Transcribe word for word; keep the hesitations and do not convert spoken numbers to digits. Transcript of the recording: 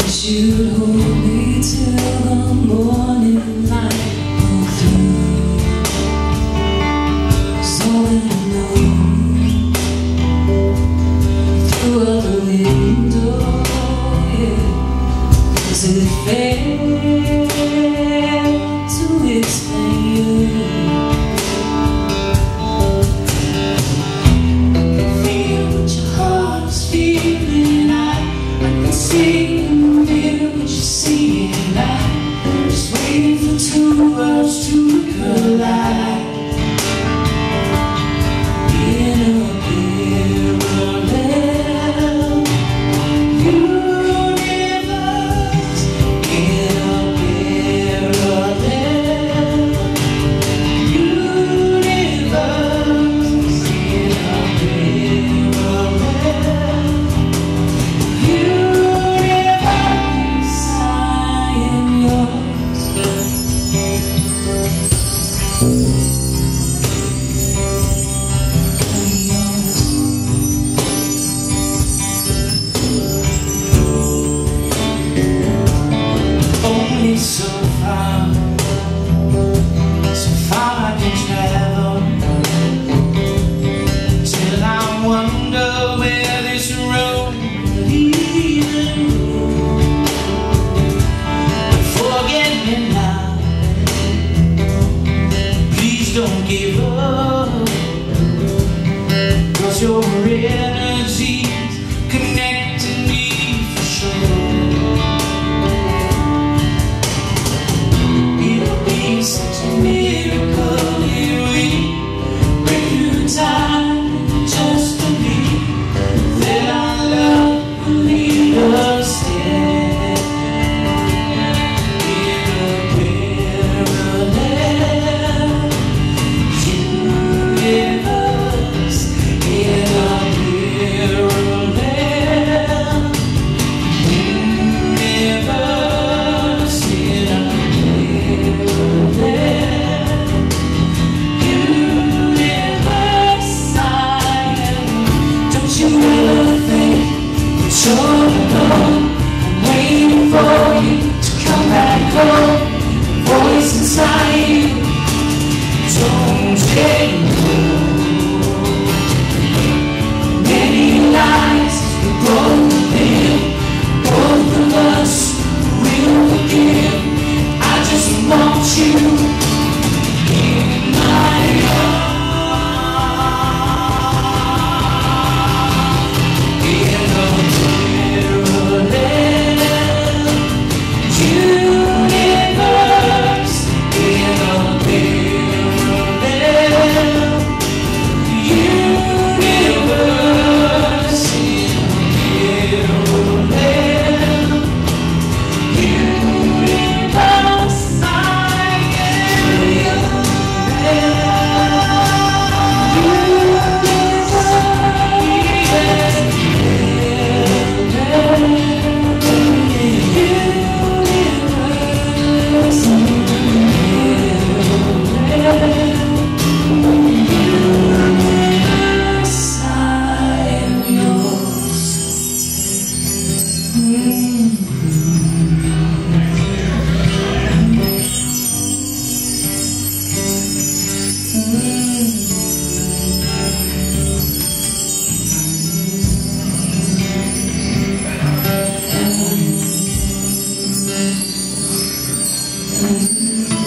You'd hold me till the morning light broke through. So that I know through the window, yeah, 'cause it failed to explain. I can feel what your heart is feeling. I, I can see two worlds to collide in a parallel universe, in a parallel universe, in a parallel universe. I am yours. Only so far, so far I can travel, till I wonder where this road leads. Forget me now, please don't give up, 'cause your energy's connecting me for sure. It'll be such a miracle if we break through time just to be, that our love will lead us there in a parallel universe, in a parallel universe, in a universe. I am. Don't you ever think that you're alone? I'm waiting for you to come back home. Voice inside you, don't let go. Many lies we both live, both of us will forgive. I just want you in my arms, in a parallel universe, in a parallel universe, in a parallel universe. I am yours. Mm-hmm.